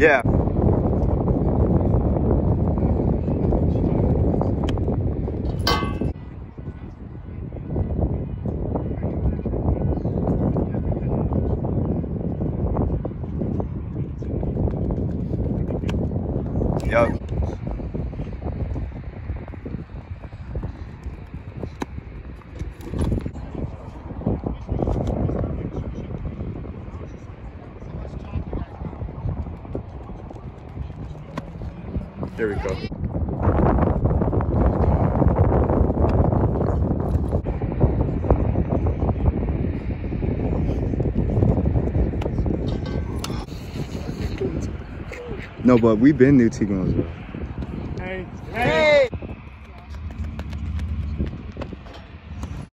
Yeah. Yep. Here we go. No, but we been new Teghan as well. Hey.